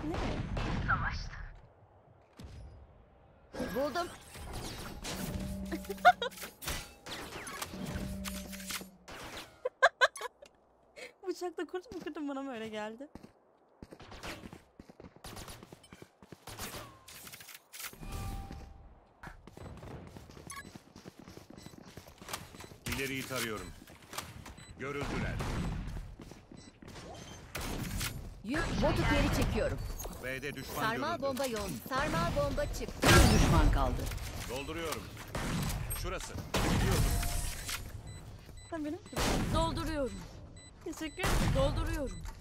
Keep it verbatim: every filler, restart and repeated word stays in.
Ne? Savaştı. Buldum. Bıçakla kurt mu kırdım, bana mı öyle geldi? İleriyi tarıyorum. Görüldüler. Yük botu geri çekiyorum. B'de düşman Sarmal görüldü. bomba yol. Sarmal bomba çık. Bir düşman kaldı. Dolduruyorum. Şurası. Gidiyorum. Sen benim Dolduruyorum. teşekkür ederim. Dolduruyorum.